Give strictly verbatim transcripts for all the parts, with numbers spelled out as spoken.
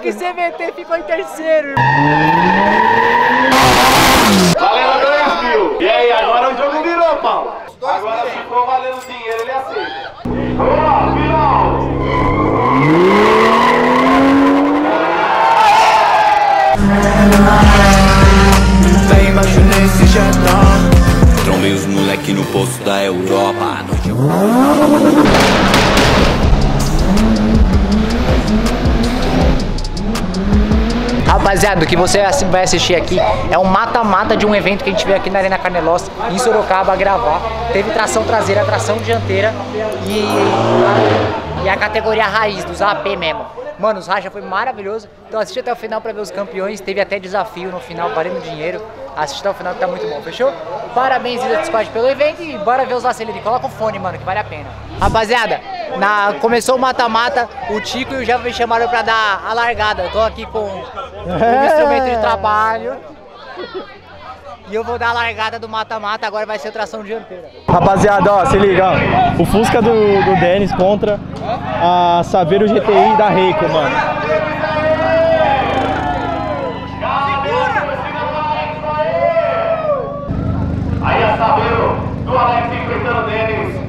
Civic C V T ficou em terceiro. Valendo dois mil. E aí, agora o jogo virou, Paulo. Agora se for valendo dinheiro, ele aceita. Vamos lá, final. Bem embaixo nesse jetão, trombei os moleque no posto da Europa. A noite eu... Rapaziada, o que você vai assistir aqui é um mata-mata de um evento que a gente veio aqui na Arena Carnelos, em Sorocaba, gravar. Teve tração traseira, tração dianteira e a, e a categoria raiz, dos A P mesmo. Mano, os racha foi maravilhoso. Então assiste até o final pra ver os campeões. Teve até desafio no final, valendo dinheiro. Assiste até o final que tá muito bom, fechou? Parabéns, Ida Squad, pelo evento e bora ver os aceleros. Coloca o fone, mano, que vale a pena. Rapaziada, na, começou o mata-mata, o Tico e o Java me chamaram pra dar a largada. Eu tô aqui com o instrumento de trabalho. E eu vou dar a largada do mata-mata, agora vai ser tração dianteira. Rapaziada, ó, se liga, ó. O Fusca do, do Denis contra a Saveiro G T I da Reiko, mano. Aí a Saveiro do Alex enfrentando o Denis.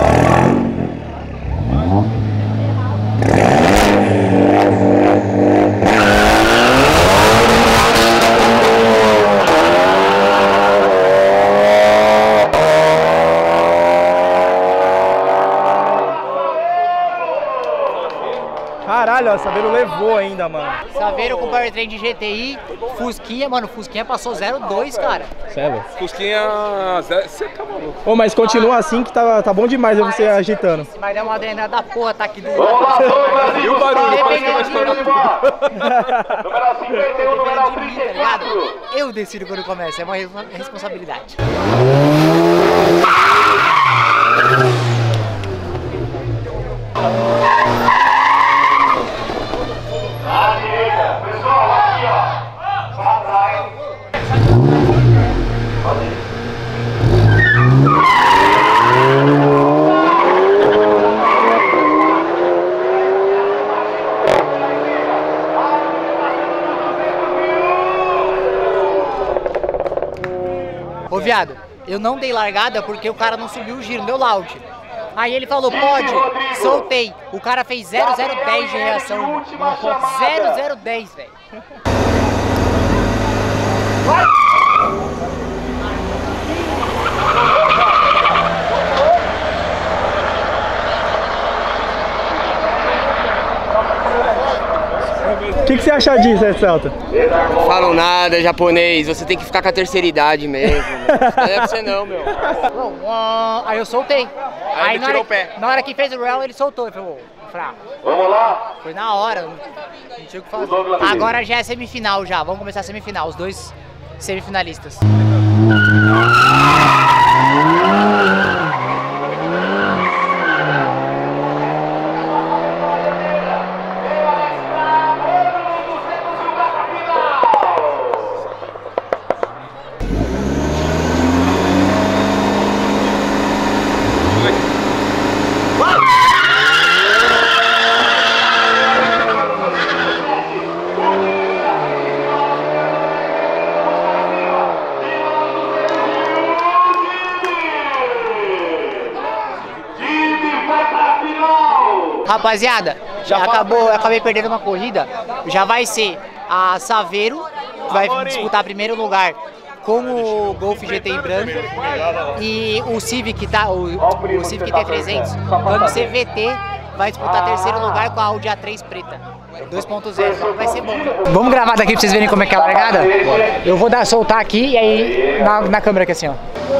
Caralho, ó, Saveiro levou ainda, mano. Saveiro com powertrain de G T I, Fusquinha, mano, Fusquinha passou zero dois, cara. Sério? Fusquinha, você tá maluco. Ô, mas continua assim que tá, tá bom demais eu você agitando. Mas é uma adrenalina da porra, tá aqui do lado. E o barulho, parece que vai estourar. Número cinquenta e um, número trinta e quatro. Eu decido quando começa, é uma responsabilidade. À direita, pessoal, aqui ó, pra trás. Ô viado, eu não dei largada porque o cara não subiu o giro, não deu loud. Aí ele falou, pode, soltei. O cara fez zero zero dez de reação. zero zero dez, velho. O que, que você acha disso, Celta? Não falo nada, japonês. Você tem que ficar com a terceira idade mesmo. Não é pra você não, meu. Aí eu soltei. Aí ele na tirou hora, o pé. Na hora que fez o round, ele soltou. Ele falou, fraco. Vamos lá. Foi na hora, não, não tinha o que fazer. Agora já é semifinal já. Vamos começar a semifinal, os dois semifinalistas. Rapaziada, já acabou, eu acabei perdendo uma corrida. Já vai ser a Saveiro, que vai disputar primeiro lugar com o Golf G T I branco. E o Civic, tá, o, o Civic T trezentos, quando C V T, vai disputar terceiro lugar com a Audi A três preta. dois ponto zero, vai ser bom. Vamos gravar daqui pra vocês verem como é que é a largada? Eu vou dar, soltar aqui e aí na, na câmera aqui assim, ó.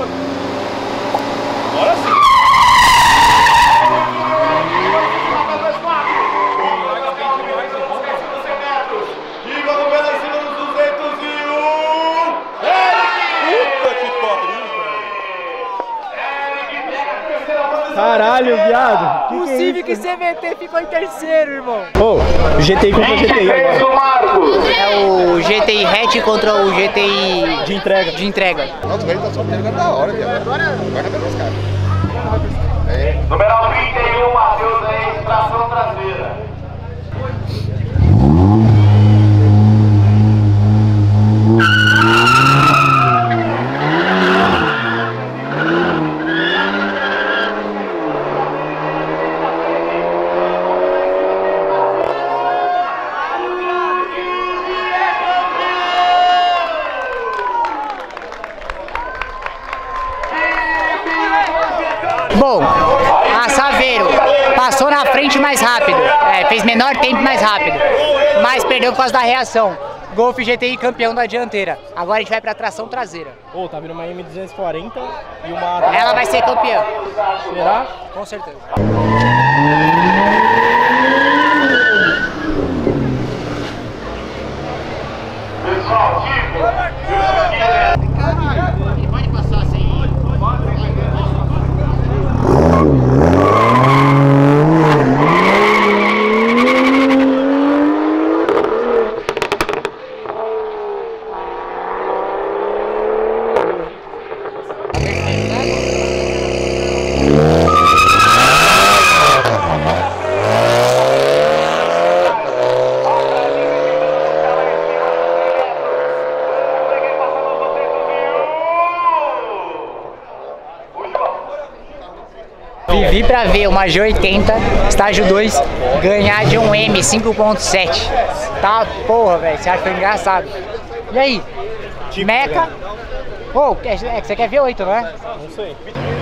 Caralho, viado. Que O que Civic é isso? C V T ficou em terceiro, irmão. Ô, oh, G T I contra o G T I agora. É o G T I hatch contra o G T I De entrega. de entrega. Nossa, o velho tá solteiro agora da hora, viado. Agora, agora vai os caras. Número trinta e um, Matheus aí, tração traseira. Relativamente mais rápido, é, fez menor tempo mais rápido, mas perdeu por causa da reação. Golf G T I campeão da dianteira. Agora a gente vai pra tração traseira. Ô, oh, tá vindo uma M duzentos e quarenta e uma... Ela vai ser campeã. Será? Com certeza. Pessoal, Ele pode passar sem... Vivi pra ver uma G oitenta, estágio dois, ganhar de um M cinco ponto sete. Tá porra, velho, você acha que foi engraçado. E aí? Meca? Pô, oh, é que você quer ver oito, não é? Não sei.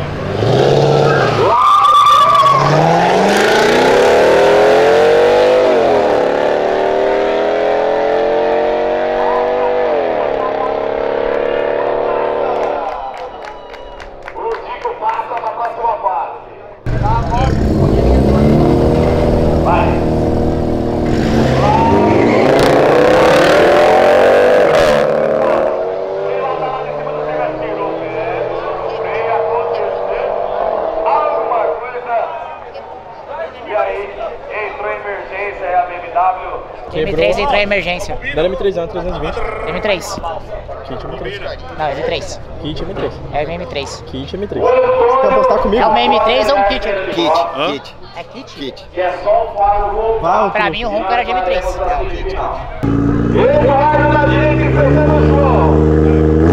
M três entrou em emergência. Da M três não, trezentos e vinte. M três. Kit M três. Não, M três. Kit M três. É o M três. Kit M três. Você quer apostar comigo? É um M três ou um kit? Kit, kit. É kit? Kit. Vai, Pra mim o ronco era de M três. É o kit. Eduardo da direita enfrentando o João.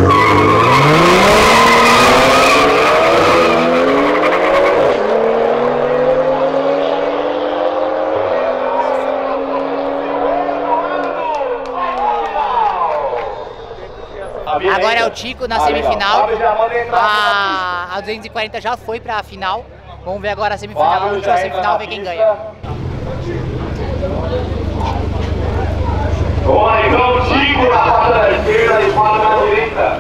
Agora é o Tico na semifinal. A, a duzentos e quarenta já foi pra final. Vamos ver agora a semifinal, a última semifinal, ver quem ganha. Bom, então o Tico na parte da esquerda e fala na direita.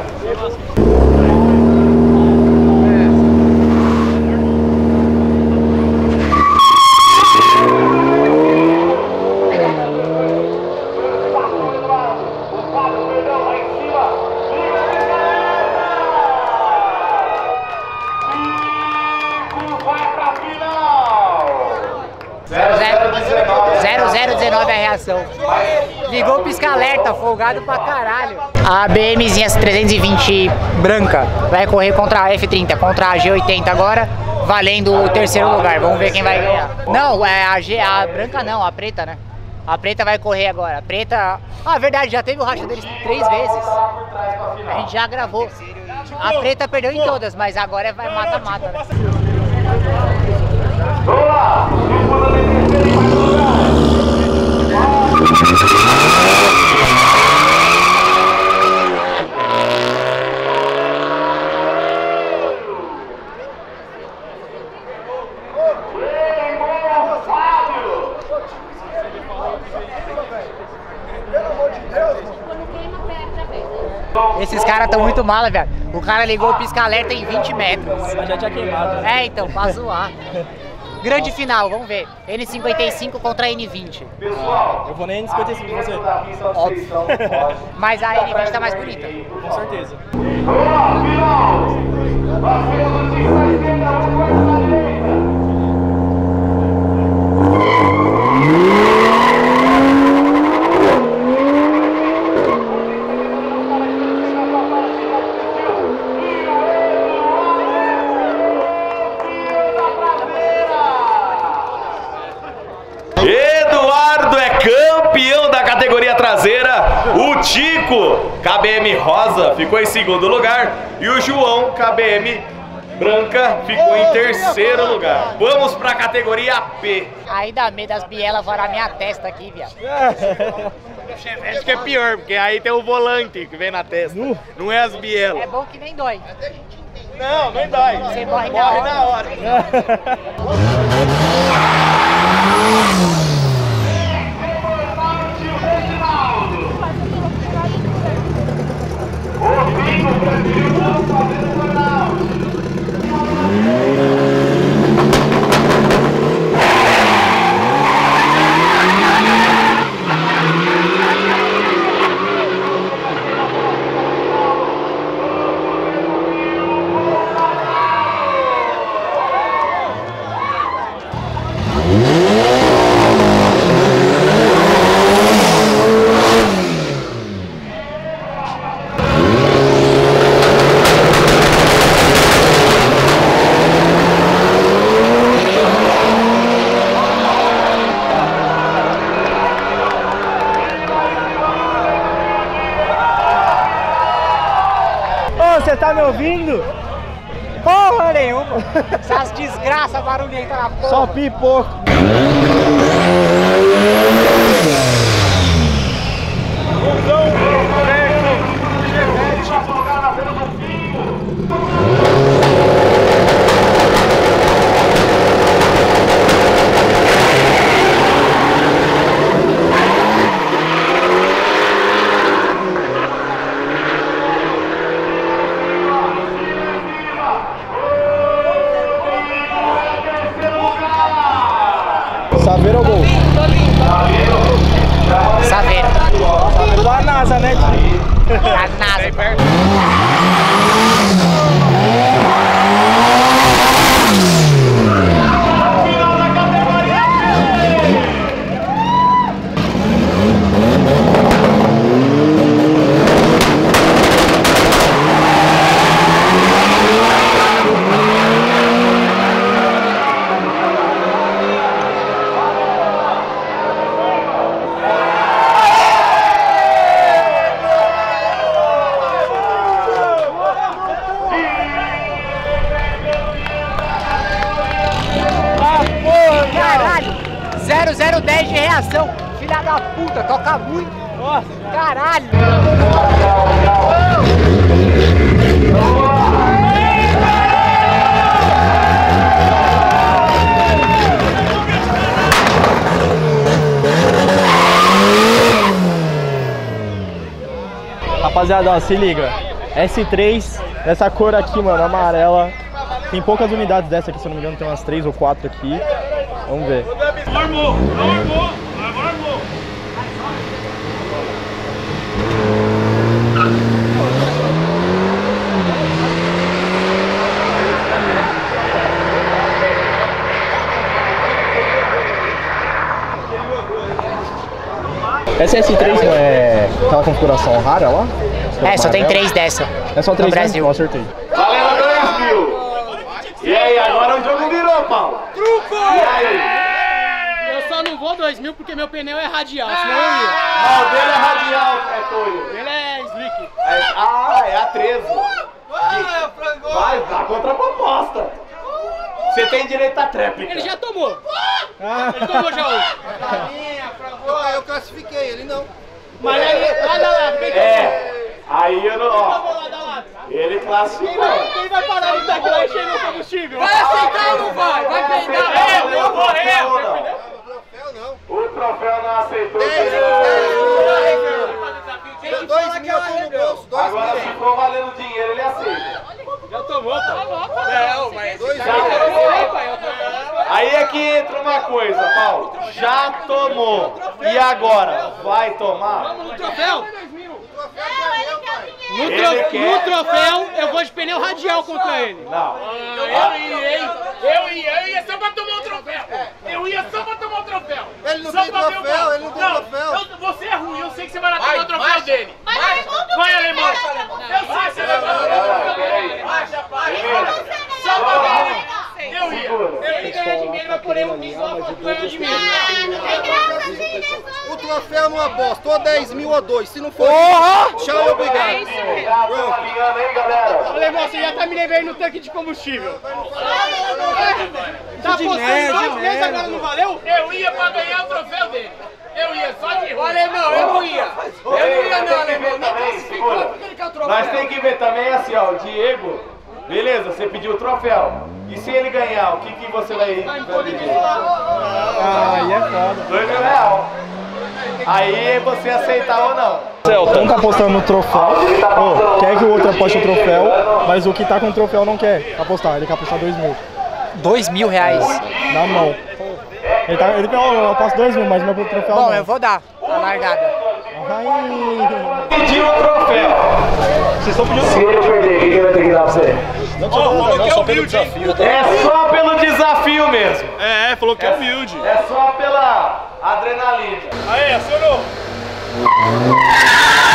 zero zero dezenove a reação. Ligou o pisca-alerta, folgado pra caralho. A BMzinha trezentos e vinte branca vai correr contra a F trinta, contra a G oitenta agora, valendo o terceiro lugar. Vamos ver quem vai ganhar. Não, é a, G, a branca não, a preta, né? A preta vai correr agora. A preta... Ah, verdade, já teve o racha deles três vezes. A gente já gravou. A preta perdeu em todas, mas agora vai mata-mata, né? Vamos lá! Disputa de terceiro e quarto lugar. Esses caras estão muito mala, velho. O cara ligou o pisca-alerta em vinte metros. Já tinha queimado. É, então, pra zoar. Grande final, vamos ver. N cinquenta e cinco contra N vinte. Pessoal, eu vou nem N cinquenta e cinco, você. Óbvio. Mas a N vinte tá mais bonita. Com certeza. vamos lá, final! Nós temos o Tico na esquerda, o quarto na direita. Eduardo é campeão da categoria traseira. O Tico, K B M rosa, ficou em segundo lugar. E o João, K B M branca, ficou em terceiro lugar. Vamos pra categoria P. Aí dá medo das bielas varar minha testa aqui, viado. Acho que é pior, porque aí tem o volante que vem na testa. Não é as bielas. É bom que nem dói. Não, nem dói. Você morre Morre na na hora. Você tá me ouvindo? Porra nenhuma! Essas desgraças barulhentas na porra. Só pipoco. Saveiro ou gol? Saveiro. Saveiro da NASA, né? Da NASA. zero zero dez de reação, filha da puta, toca muito. Nossa, caralho. Rapaziada, ó, se liga. S três, essa cor aqui, mano, amarela. Tem poucas unidades dessa aqui, se eu não me engano, tem umas três ou quatro aqui. Vamos ver. Armou, armou, agora armou. Essa S três não é aquela configuração rara lá? É, só tem três dessa. É só três no Brasil. Eu acertei. Valendo dois mil. E aí, agora o jogo virou, Paulo. Truco! E aí? Eu só não vou dois mil porque meu pneu é radial, senão eu ia. Não, o dele é radial, é Tonho. Ele é slick. É, ah, é a treze. Vai, dá contraproposta. Você tem direito à tréplica. Ele já tomou. Ele tomou já hoje. Ah, eu classifiquei, ele não. Mas aí, lá da lado, vem cá. É, aí eu não, ó. Lá da lado. Ele classificou. Quem vai parar no tanque lá enchendo o combustível? Vai aceitar ou não vai? Vai peidar. Eu, eu vou, eu. O troféu não aceitou. Dois mil eu tô no bolso, dois Agora, mil. se for valendo dinheiro, ele aceita. Já tomou, pô. Não, mas... Dois Já mil. tomou. Aí é que entra uma coisa, Paulo. Já tomou. E agora? Vai tomar? Vamos no troféu. No, Ele tro quer. no troféu, eu vou de pneu radial contra ele. Não. Eu ia, hein? Eu ia, eu ia só pra tomar o troféu. Eu ia só pra tomar o troféu. Ele não Só tem pra ver o troféu, gol. ele não tem Não, troféu. eu- você é ruim, eu sei que você vai lá tomar o troféu dele. Vai, alemão. Eu sei que você vai tomar o troféu dele. Só pra ver. Eu ia. Eu ia ganhar dinheiro, mas porém um só ganhou de mim. O troféu não aposta, ou dez mil ou dois. Se não for, tchau e obrigado. Tá confiando, hein, galera? Alemão, você já tá me levando no tanque de combustível. Tá apostando dois meses, agora não valeu? Eu ia pra ganhar o troféu dele. Eu ia só de ruim. Alemão, eu não ia. Eu não ia não, alemão. Não classificou porque ele quer o troféu. Nós tem que ver também assim, ó, o Diego, beleza, você pediu o troféu. E se ele ganhar, o que, que você vai, vai pedir? Ah, aí é foda. Dois mil reais. Aí você aceitar ou não? Um tá apostando no troféu, oh, quer que o outro aposte o troféu, mas o que tá com o troféu não quer apostar, ele quer apostar dois mil. Dois mil reais? Na mão. Ele, tá, ele falou, eu aposto dois mil, mas meu troféu Bom, não. eu vou dar a largada. Pediu o troféu. Vocês estão pedindo. Se ele perder, o que ele vai ter que dar pra você? Não, oh, não, não, só pelo desafio. É só pelo desafio mesmo. É, falou que é humilde. É só pela adrenalina. Aí, acionou.